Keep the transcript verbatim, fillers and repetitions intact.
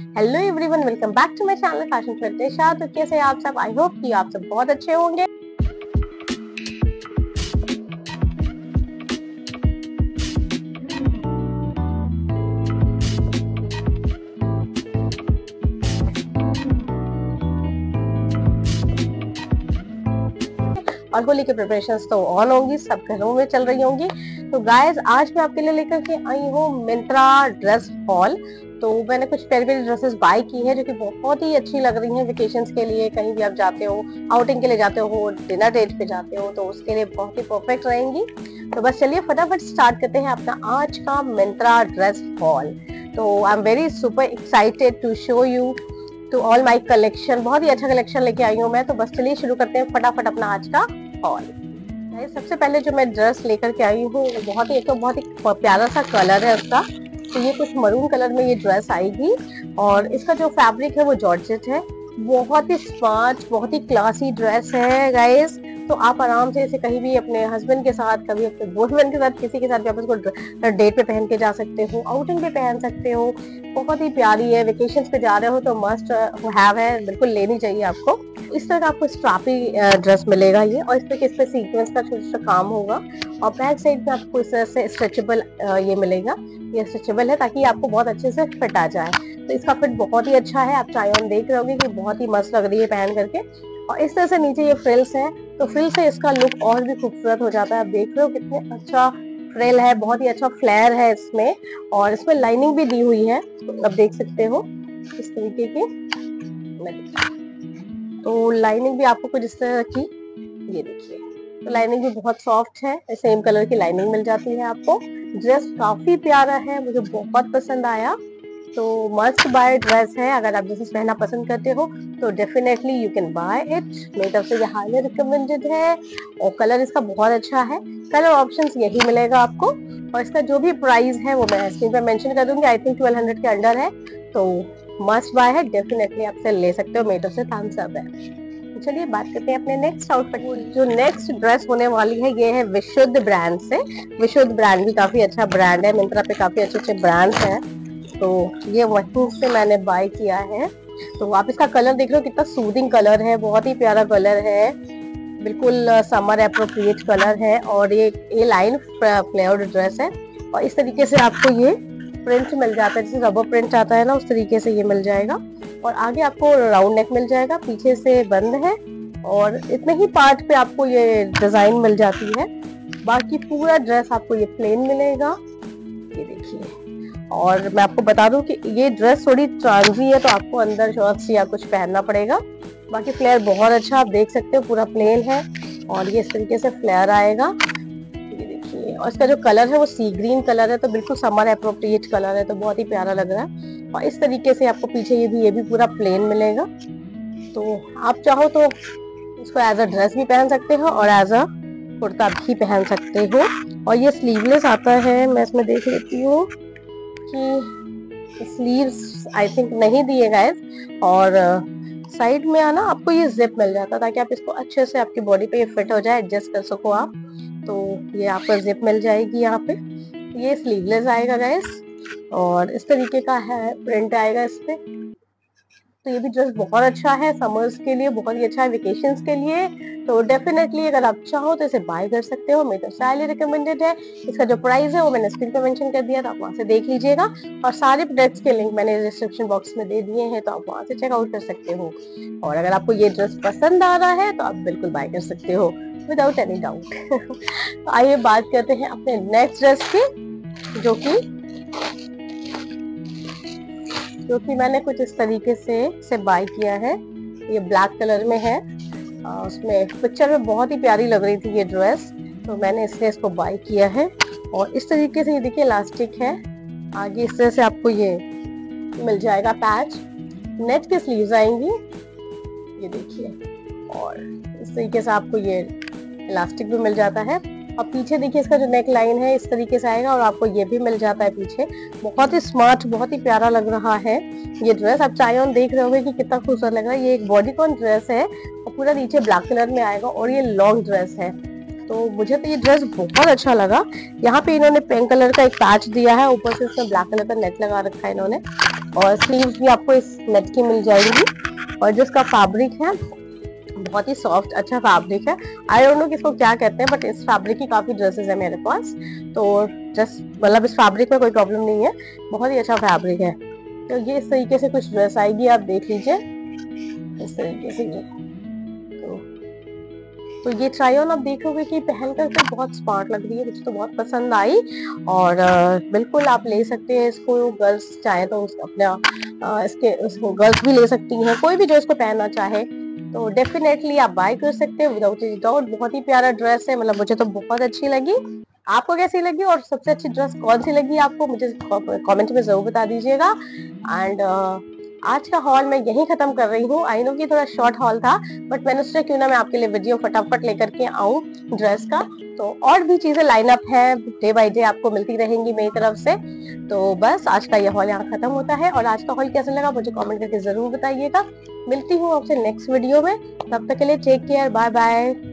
Hello everyone, welcome back to my channel fashion with Tesha. तो कैसे हैं आप सब? आई होप कि आप सब बहुत अच्छे होंगे। और होली की प्रिपरेशंस तो ऑन होंगी, सब घरों में चल रही होंगी। तो गाइस, आज मैं आपके लिए लेकर के आई हूँ मिंत्रा ड्रेस हॉल। तो मैंने कुछ प्यारी प्यारी ड्रेसेस बाय की है जो कि बहुत ही अच्छी लग रही हैं वेकेशंस के लिए। कहीं भी आप जाते हो, आउटिंग के लिए जाते हो, डिनर डेट पे जाते हो, तो उसके लिए बहुत ही परफेक्ट रहेंगी। तो बस चलिए फटाफट स्टार्ट करते हैं अपना आज का मिंत्रा ड्रेस हॉल। तो I am very super excited to show you to all my collection. बहुत ही अच्छा कलेक्शन लेके आई हूँ मैं। तो बस चलिए शुरू करते हैं फटाफट अपना आज का हॉल। सबसे पहले जो मैं ड्रेस लेकर के आई हूँ बहुत ही एक तो बहुत ही प्यारा सा कलर है उसका। तो ये कुछ मरून कलर में ये ड्रेस आएगी और इसका जो फैब्रिक है वो जॉर्जेट है। बहुत ही स्मार्ट, बहुत ही क्लासी ड्रेस है गाइस। तो आप आराम से इसे कहीं भी अपने हस्बैंड के साथ, कभी अपने बॉयफ्रेंड के साथ, किसी के साथ भी आप इसको डेट पे पहन के जा सकते हो, आउटिंग पे पहन सकते हो। बहुत ही प्यारी है। वेकेशंस पे जा रहे हो तो मस्ट हैव है, बिल्कुल लेनी चाहिए आपको। इस तरह का आपको स्ट्रापी ड्रेस मिलेगा ये, और इस तरह इसमें सीक्वेंस का छोटा छोटा काम होगा। और बैक साइड में आपको इस तरह से स्ट्रेचेबल ये मिलेगा। ये स्ट्रेचेबल है ताकि आपको बहुत अच्छे से फिट आ जाए। तो इसका फिट बहुत ही अच्छा है। आप ट्राई ऑन देख रहे होगे कि बहुत ही मस्त लग रही है पहन करके। और इस तरह से नीचे ये फ्रिल्स है, तो फ्रिल से इसका लुक और भी खूबसूरत हो जाता है। आप देख रहे हो कितने अच्छा फ्रिल है, बहुत ही अच्छा फ्लेयर है इसमें। और इसमें लाइनिंग भी दी हुई है, तो आप देख सकते हो इस तरीके की। तो लाइनिंग भी आपको कुछ इस तरह की, ये देखिए, तो लाइनिंग भी बहुत सॉफ्ट है। सेम कलर की लाइनिंग मिल जाती है आपको। ड्रेस काफी प्यारा है, मुझे बहुत पसंद आया। तो मस्ट बाय ड्रेस है। अगर आप ड्रेसेस पहनना पसंद करते हो तो definitely you can buy it. मेरी तरफ से ये हाईली रिकमेंडेड है। और कलर इसका बहुत अच्छा है। कलर ऑप्शंस यही मिलेगा आपको। और इसका जो भी प्राइस है वो मैं स्क्रीन पे मेंशन कर दूंगी। आई थिंक ट्वेल्व हंड्रेड के अंडर है। तो मस्ट बाय है, डेफिनेटली आपसे ले सकते हो। मेरी तरफ से थम्स अप है। चलिए बात करते हैं अपने नेक्स्ट आउटफिट की। जो नेक्स्ट ड्रेस होने वाली है ये है विशुद्ध ब्रांड से। विशुद्ध ब्रांड भी काफी अच्छा ब्रांड है। मिंत्रा पे काफी अच्छे अच्छे ब्रांड्स हैं। तो ये वहीं से मैंने बाय किया है। तो आप इसका कलर देख रहे हो, कितना सूदिंग कलर है, बहुत ही प्यारा कलर है, बिल्कुल समर एप्रोप्रिएट कलर है। और ये ये लाइन फ्लेयर्ड ड्रेस है। और इस तरीके से आपको ये प्रिंट मिल जाता है, जैसे रबर प्रिंट आता है ना, उस तरीके से ये मिल जाएगा। और आगे आपको राउंड नेक मिल जाएगा, पीछे से बंद है। और इतने ही पार्ट पे आपको ये डिजाइन मिल जाती है। बाकी पूरा ड्रेस आपको ये प्लेन मिलेगा, ये देखिए। और मैं आपको बता दूं कि ये ड्रेस थोड़ी ट्रांजी है, तो आपको अंदर शॉर्ट्स या कुछ पहनना पड़ेगा। बाकी फ्लेयर बहुत अच्छा, आप देख सकते हो, पूरा प्लेन है। और ये इस तरीके से फ्लेयर आएगा, ये देखिए। और इसका जो कलर है वो सी ग्रीन कलर है, तो बिल्कुल समर एप्रोप्रिएट कलर है, तो बहुत ही प्यारा लग रहा है। और इस तरीके से आपको पीछे ये भी ये भी पूरा प्लेन मिलेगा। तो आप चाहो तो इसको एज अ ड्रेस भी पहन सकते हो और एज अ कुर्ता भी पहन सकते हो। और ये स्लीवलेस आता है। मैं इसमें देख लेती हूँ कि स्लीव्स आई थिंक नहीं दिए गए। और साइड में आना आपको ये जिप मिल जाता है ताकि आप इसको अच्छे से आपकी बॉडी पे ये फिट हो जाए, एडजस्ट कर सको आप। तो ये आपको जिप मिल जाएगी यहाँ पे। ये स्लीवलेस आएगा गाइस। और इस तरीके का है प्रिंट आएगा इस पे। तो ये भी ड्रेस बहुत अच्छा है, समर्स के लिए बहुत ही अच्छा है, वेकेशंस के लिए। तो डेफिनेटली अगर आप चाहो तो इसे बाय कर सकते हो। मेरी तरफ से हाईली रिकमेंडेड है। इसका जो प्राइस है वो मैंने स्क्रीन पे मेंशन कर दिया, तो आप वहां से देख लीजिएगा। और सारे प्रोडक्ट्स के लिंक मैंने डिस्क्रिप्शन बॉक्स में दे दिए हैं, तो आप वहां से चेकआउट कर सकते हो। और अगर आपको ये ड्रेस पसंद आ रहा है तो आप बिल्कुल बाय कर सकते हो विदाउट एनी डाउट। तो आइए बात करते हैं अपने नेक्स्ट ड्रेस की, जो कि जो कि मैंने कुछ इस तरीके से से बाय किया है। ये ब्लैक कलर में है। आ, उसमें पिक्चर में बहुत ही प्यारी लग रही थी ये ड्रेस, तो मैंने इसलिए इसको बाय किया है। और इस तरीके से ये देखिए इलास्टिक है। आगे इस तरह से आपको ये मिल जाएगा पैच। नेट के स्लीव्स आएंगी, ये देखिए। और इस तरीके से आपको ये इलास्टिक भी मिल जाता है। और पीछे देखिए इसका जो नेक लाइन है इस तरीके से आएगा, और आपको ये भी मिल जाता है पीछे। बहुत ही स्मार्ट, बहुत ही प्यारा लग रहा है ये ड्रेस। आप ट्राई ऑन देख रहे होगे कि कितना खूबसूरत लग रहा है। ये एक बॉडीकॉन ड्रेस है और पूरा नीचे ब्लैक कलर में आएगा, और ये लॉन्ग ड्रेस है। तो मुझे तो ये ड्रेस बहुत अच्छा लगा। यहाँ पे इन्होंने पिंक कलर का एक पैच दिया है, ऊपर से इसमें ब्लैक कलर का नेट लगा रखा है इन्होंने। और स्लीव्स भी आपको इस नेट की मिल जाएंगी। और जो इसका फैब्रिक है बहुत ही सॉफ्ट अच्छा फैब्रिक है। आई डोंट नो कि इसको क्या कहते हैं, बट इस फैब्रिक की काफी ड्रेसेस है मेरे पास। तो जस्ट मतलब इस फैब्रिक में कोई प्रॉब्लम नहीं है, बहुत ही अच्छा फैब्रिक है। तो ये इस तरीके से कुछ ड्रेस आएगी, आप देख लीजिए इस तरीके से ये। तो, तो ये ट्राई ऑन आप देखोगे कि पहनकर तो बहुत स्मार्ट लग रही है, मुझे तो बहुत पसंद आई। और आ, बिल्कुल आप ले सकते हैं इसको, गर्ल्स चाहे तो अपना आ, इसके उसको गर्ल्स भी ले सकती हैं, कोई भी जो इसको पहनना चाहे तो डेफिनेटली आप बाय कर सकते हैं विदाउट डाउट। बहुत ही प्यारा ड्रेस है, मतलब मुझे तो बहुत अच्छी लगी। आपको कैसी लगी और सबसे अच्छी ड्रेस कौन सी लगी आपको, मुझे कमेंट में जरूर बता दीजिएगा। एंड आज का हॉल मैं यहीं खत्म कर रही हूँ। आई नो कि थोड़ा शॉर्ट हॉल था, बट मैंने सोचा क्यों ना मैं आपके लिए वीडियो फटाफट लेकर के आऊँ ड्रेस का। तो और भी चीजें लाइनअप है, डे बाय डे आपको मिलती रहेंगी मेरी तरफ से। तो बस आज का ये हॉल यहाँ खत्म होता है। और आज का हॉल कैसा लगा मुझे कमेंट करके जरूर बताइएगा। मिलती हूँ आपसे नेक्स्ट वीडियो में, तब तक के लिए टेक केयर, बाय बाय।